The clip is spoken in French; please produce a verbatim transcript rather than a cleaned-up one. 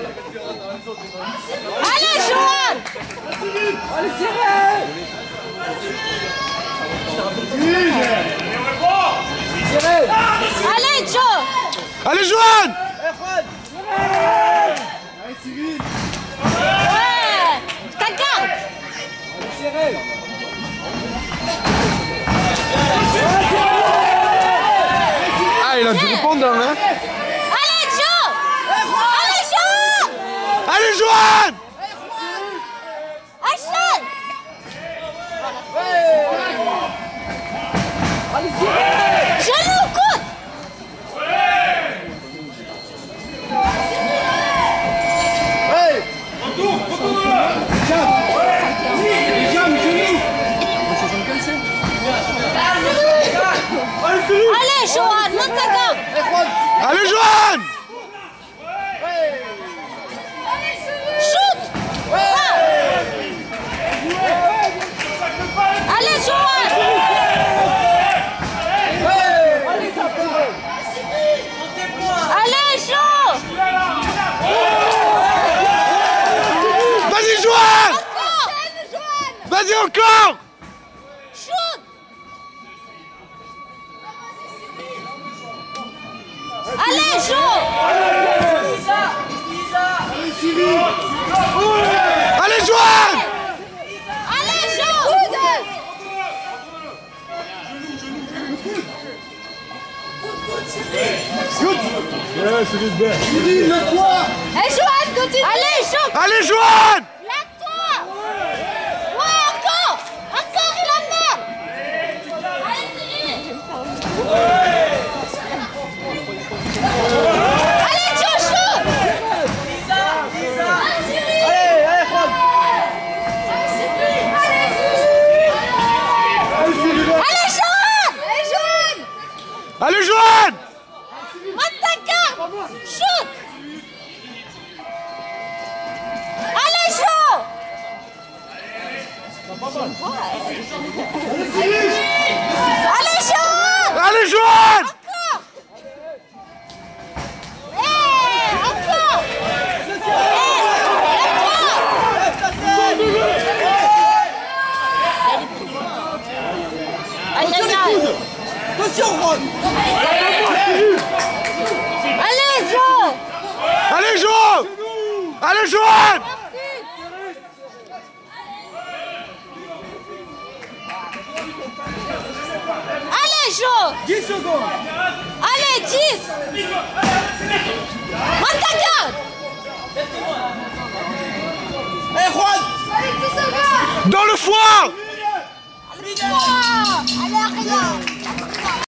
Allez, Johan! Allez, Cyril! Cyril! Allez, Joe! Allez, Johan! Allez, Cyril! Ouais! Je t'accorde! Allez, Cyril! Ah, il a dû répondre, hein? Allez, Joe! Allez, Joe! Allez, Johan! Action! Allez, Cyril! Genou, coude! Hey! Retour, retour là! Allez, Johan, monte ta corde! Allez, Johan! Shoot! Allez, Johan! Allez, Joe! Vas-y, Johan! Encore! Vas-y, encore! Shoot! Allez, Joe! Allez, Johan! Allez, Joe! Ouais, c'est bien. Cyril, lève-toi! Et Johan, continue! Allez, Joe! Allez, Johan! Lève-toi! Ouais, encore! Encore, il a marre! Allez, Cyril! Allez, Joe, shoot! Allez, Cyril! Allez, allez, Juan! Allez, Cyril! Allez, Johan! Allez, Johan! Allez, Johan! Monte ta carte! Shoot! Allez, Joe! Allez, Johan! Allez, Johan! Encore! Eh, encore! Eh, lève-toi! Allez, regarde! Attention, Juan! Allez, Joe! Allez, Johan! Allez, Johan! Allez, Joe! dix secondes! Allez, dix! Monte ta corde! Allez, Juan! Dans le foie! Allez, regarde!